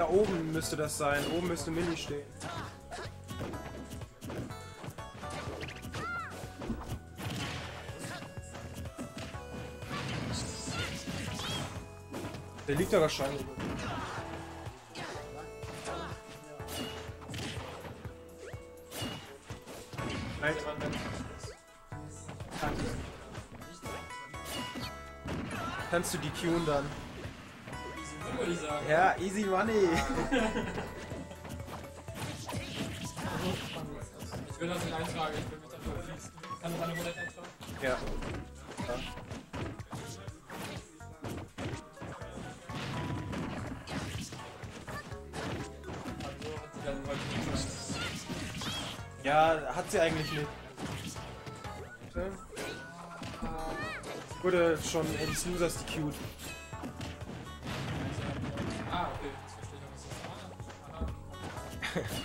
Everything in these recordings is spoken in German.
Da oben müsste das sein. Oben müsste Millie stehen. Der liegt da wahrscheinlich. Nein. Kannst du die queuen dann? Würde ich sagen. Ja, easy money. Ich will das nicht eintragen, ich will mich dafür verschließen. Kann ich meine Roulette eintragen? Ja. Ja. Also hat sie dann heute nicht. Ja, hat sie eigentlich nicht. Wurde schon in Snoozers DQ'd. Ah, okay, jetzt verstehe ich, was das ist.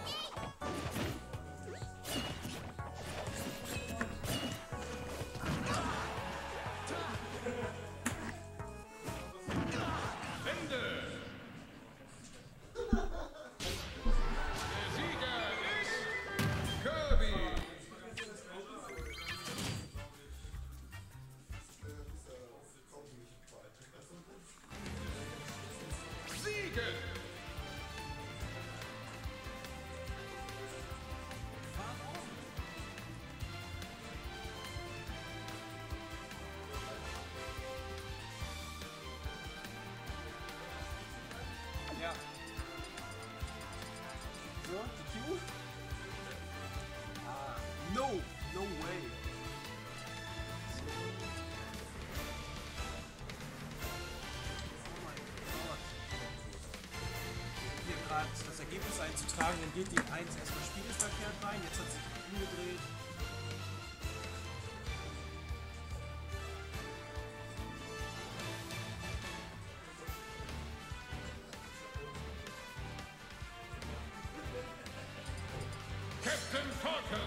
Ja. So, DQ? Ah, no way. Hier gerade das Ergebnis einzutragen, dann geht die 1 erstmal spiegelverkehrt rein, jetzt hat sich umgedreht. Captain Falcon.